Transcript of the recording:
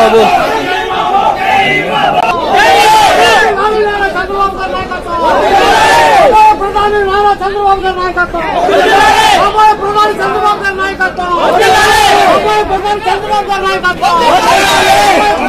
బాబు. ప్రధాని నారా చంద్రబాబు గారి నాయకత్వం, ప్రధాని చంద్రబాబు గారి నాయకత్వం, ప్రధాని చంద్రబాబు గారి నాయకత్వం.